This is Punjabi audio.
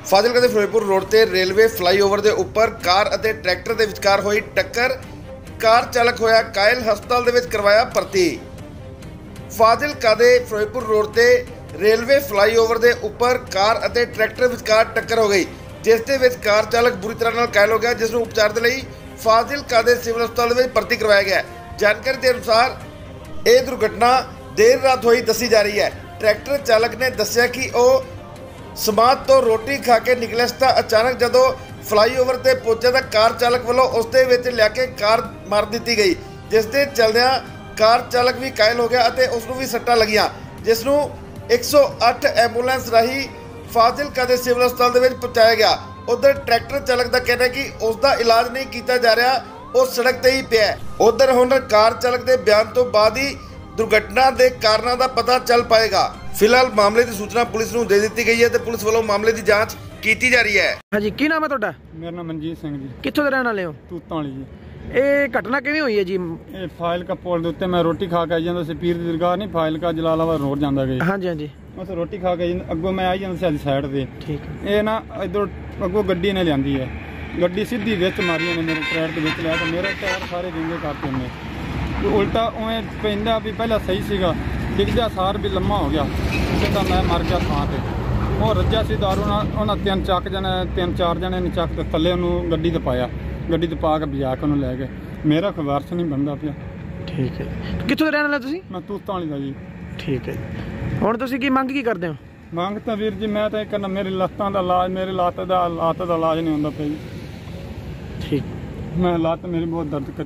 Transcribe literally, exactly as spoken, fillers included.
ਫਾਜ਼ਿਲਕਾ ਦੇ ਫਿਰੋਜ਼ਪੁਰ ਰੋਡ ਤੇ ਰੇਲਵੇ ਫਲਾਈਓਵਰ ਦੇ ਉੱਪਰ ਕਾਰ ਅਤੇ ਟਰੈਕਟਰ ਦੇ ਵਿਚਕਾਰ ਹੋਈ ਟੱਕਰ। ਕਾਰ ਚਾਲਕ ਹੋਇਆ ਕਾਇਲ, ਹਸਪਤਾਲ ਦੇ ਵਿੱਚ ਕਰਵਾਇਆ ਭਰਤੀ। ਫਾਜ਼ਿਲਕਾ ਦੇ ਫਿਰੋਜ਼ਪੁਰ ਰੋਡ ਤੇ ਰੇਲਵੇ ਫਲਾਈਓਵਰ ਦੇ ਉੱਪਰ ਕਾਰ ਅਤੇ ਟਰੈਕਟਰ ਵਿਚਕਾਰ ਟੱਕਰ ਹੋ ਗਈ, ਜਿਸ ਦੇ ਵਿੱਚ ਕਾਰ ਚਾਲਕ ਬੁਰੀ ਤਰ੍ਹਾਂ ਨਾਲ ਕਾਇਲ ਹੋ ਗਿਆ, ਜਿਸ ਨੂੰ ਉਪਚਾਰ ਦੇ ਲਈ ਫਾਜ਼ਿਲਕਾ ਦੇ ਸਿਵਲ ਹਸਪਤਾਲ ਦੇ ਵਿੱਚ ਭਰਤੀ ਕਰਵਾਇਆ ਗਿਆ। ਜਾਣਕਾਰੀ ਦੇ ਅਨੁਸਾਰ ਇਹ ਦੁਰਘਟਨਾ ਦੇਰ ਰਾਤ ਹੋਈ ਦੱਸੀ ਜਾ ਰਹੀ ਹੈ। ਟਰੈਕਟਰ ਚਾਲਕ ਨੇ ਦੱਸਿਆ ਕਿ ਉਹ ਸਮਾਧ ਤੋਂ ਰੋਟੀ ਖਾ ਕੇ ਨਿਕਲਿਆ ਤਾਂ ਅਚਾਨਕ ਜਦੋਂ ਫਲਾਈਓਵਰ ਤੇ ਪਹੁੰਚਿਆ ਤਾਂ ਕਾਰ ਚਾਲਕ ਵੱਲੋਂ ਉਸ ਦੇ ਵਿੱਚ ਲਿਆ ਕੇ ਕਾਰ ਮਾਰ ਦਿੱਤੀ ਗਈ, ਜਿਸ ਦੇ ਚਲਦਿਆਂ ਕਾਰ ਚਾਲਕ ਵੀ ਕਾਇਲ ਹੋ ਗਿਆ ਅਤੇ ਉਸ ਨੂੰ ਵੀ ਸੱਟਾਂ ਲੱਗੀਆਂ, ਜਿਸ ਨੂੰ ਇੱਕ ਸੌ ਅੱਠ ਐਂਬੂਲੈਂਸ ਰਾਹੀਂ ਫਾਜ਼ਿਲਕਾ ਦੇ ਸਿਵਲ ਹਸਪਤਾਲ ਦੇ ਵਿੱਚ ਪਹੁੰਚਾਇਆ ਗਿਆ। ਉਧਰ ਟਰੈਕਟਰ ਚਾਲਕ ਦਾ ਕਹਿਣਾ ਹੈ ਕਿ ਉਸ ਦਾ ਇਲਾਜ ਨਹੀਂ ਕੀਤਾ ਜਾ ਰਿਹਾ, ਉਹ ਸੜਕ ਤੇ ਹੀ ਪਿਆ। ਉਧਰ ਹੁਣ ਕਾਰ ਚਾਲਕ ਦੇ ਬਿਆਨ ਤੋਂ ਬਾਅਦ ਹੀ ਦੁਰਘਟਨਾ ਦੇ ਕਾਰਨਾਂ ਦਾ ਪਤਾ ਚੱਲ ਪਾਏਗਾ। ਫਿਲਹਾਲ ਮਾਮਲੇ ਦੀ ਸੂਚਨਾ ਪੁਲਿਸ ਨੂੰ ਦੇ ਦਿੱਤੀ ਗਈ ਹੈ ਤੇ ਪੁਲਿਸ ਵੱਲੋਂ ਮਾਮਲੇ ਦੀ ਜਾਂਚ ਕੀਤੀ ਜਾ ਰਹੀ ਹੈ। ਹਾਂਜੀ, ਕੀ ਨਾਮ ਹੈ ਤੁਹਾਡਾ? ਮੇਰਾ ਨਾਮ ਮਨਜੀਤ ਸਿੰਘ ਜੀ। ਕਿੱਥੋਂ ਦੇ ਰਹਿਣ ਵਾਲੇ ਹੋ? ਤੂਤਾਂ ਵਾਲੀ ਜੀ। ਇਹ ਘਟਨਾ ਕਿਵੇਂ ਹੋਈ ਹੈ ਜੀ? ਇਹ ਫਾਜ਼ਿਲਕਾ ਪੁਲ ਦੇ ਉੱਤੇ ਮੈਂ ਰੋਟੀ ਖਾ ਕੇ ਆਈ ਜਾਂਦਾ ਸੀ, ਪੀਰ ਦੀ ਦਰਗਾਹ ਨਹੀਂ ਫਾਜ਼ਿਲਕਾ ਜਲਾਲਾਬਾਦ ਰੋਡ ਜਾਂਦਾ ਗਈ। ਹਾਂਜੀ ਹਾਂਜੀ। ਮੈਂ ਰੋਟੀ ਖਾ ਕੇ ਅੱਗੋਂ ਮੈਂ ਆਈ ਜਾਂਦਾ ਸੀ ਸਾਈਡ ਤੇ। ਠੀਕ। ਇਹ ਨਾ ਇੱਧਰ ਅੱਗੋਂ ਗੱਡੀ ਨੇ ਲਿਆਂਦੀ ਹੈ, ਗੱਡੀ ਸਿੱਧੀ ਵਿੱਚ ਮਾਰੀਆਂ ਨੇ ਮੇਰੇ ਟਾਇਰ ਦੇ ਵਿੱਚ ਲਿਆ, ਤਾਂ ਮੇਰੇ ਟਾਇਰ ਸਾਰੇ ਵਿੰਗੇ ਕਰਤੇ ਨੇ। ਉਲਟਾ ਉਵੇਂ ਪੈਂਦਾ ਵੀ ਪਹਿਲਾਂ ਸਹੀ ਸੀਗਾ, ਡਿੱਗਦਾ ਸਾਰ ਵੀ ਲੰਮਾ ਹੋ ਗਿਆ, ਤਾਂ ਮੈਂ ਮਰ ਗਿਆ ਥਾਂ ਤੇ। ਉਹ ਰੱਜਿਆ ਸੀ ਦਾਰੂ ਨਾਲ, ਉਹਨਾਂ ਤਿੰਨ ਚੱਕ ਜਣੇ ਤਿੰਨ ਚਾਰ ਜਣੇ ਨੇ ਚੱਕ ਤੇ ਥੱਲੇ ਉਹਨੂੰ ਗੱਡੀ ਤੇ ਪਾਇਆ, ਗੱਡੀ ਤੇ ਪਾ ਕੇ ਬਜਾ ਕੇ ਉਹਨੂੰ ਲੈ ਗਏ। ਮੇਰਾ ਕੋਈ ਵਾਰਸ ਨਹੀਂ ਬਣਦਾ ਪਿਆ। ਠੀਕ ਹੈ। ਕਿੱਥੋਂ ਦੇ ਰਹਿਣ ਵਾਲੇ ਤੁਸੀਂ? ਮੈਂ ਤੂਤਾਂ ਵਾਲੀ ਦਾ ਜੀ। ਠੀਕ ਹੈ ਜੀ। ਹੁਣ ਤੁਸੀਂ ਕੀ ਮੰਗ ਕੀ ਕਰਦੇ ਹੋ? ਮੰਗ ਤਾਂ ਵੀਰ ਜੀ ਮੈਂ ਤਾਂ ਇਹ ਕਰਨਾ, ਮੇਰੀ ਲੱਤਾਂ ਦਾ ਇਲਾਜ, ਮੇਰੇ ਲੱਤ ਦਾ ਲੱਤ ਦਾ ਇਲਾਜ ਨਹੀਂ ਹੁੰਦਾ ਪਿਆ ਜੀ। ਠੀਕ। ਮੈਂ ਲੱਤ ਮੇਰੀ ਬਹੁਤ ਦਰਦ ਕਰ